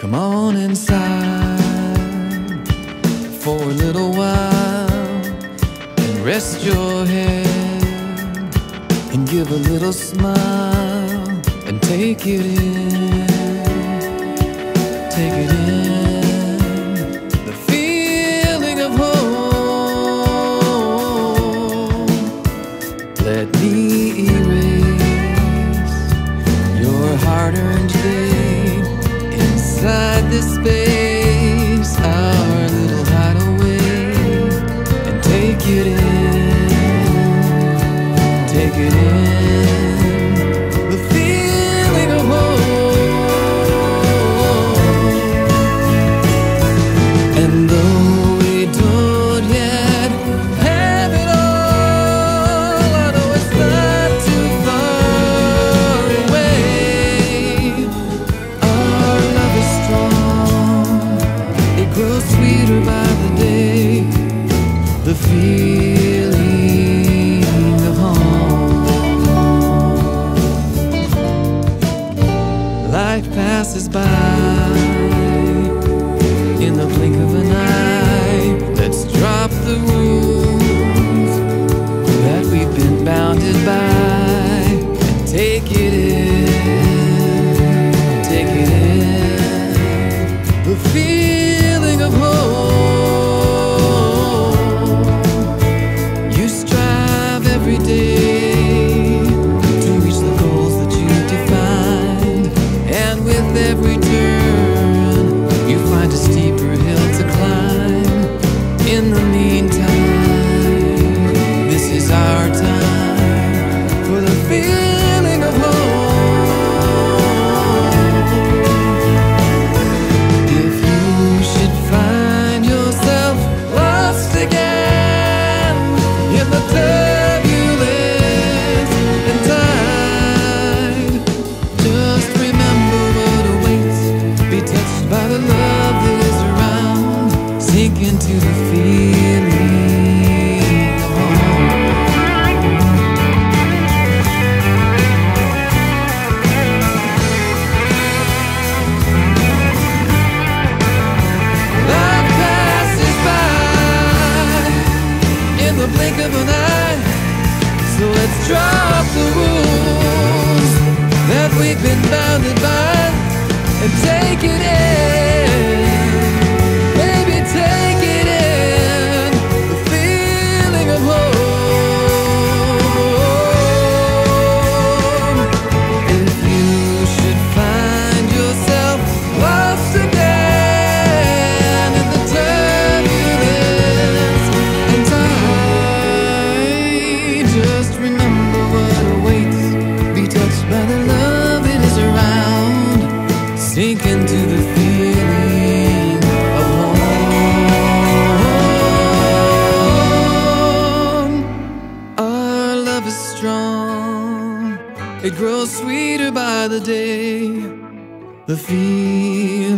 Come on inside for a little while and rest your head and give a little smile and take it in, take it in, the feeling of home. Let me erase your hard-earned day inside this space, our little hideaway, and take it in, take it in, the feeling of home. And though we don't yet have it all, I know it's not too far away. Our love is strong, it grows sweeter by the day, the feeling of home. Life passes by in the blink of an eye. Let's drop the rules that we've been bounded by and take it in, take it in, the feeling of home. You strive every day to reach the goals that you've defined, and with every turn you find a steeper hill to climb. In the meantime, this is our time for the feeling of home. If you should find yourself lost again in the turbulence and tide, just remember what awaits. Be touched by the love that is around. Sink into the feeling of home. Life passes by in the blink of an eye, so let's drop the rules that we've been bounded by and take it in, baby, take it in, the feeling of home. If you should find yourself lost again in the turbulence and tide, just remember what awaits. Be touched by the love it is around. Sink into the feeling of home. Our love is strong, it grows sweeter by the day, the feeling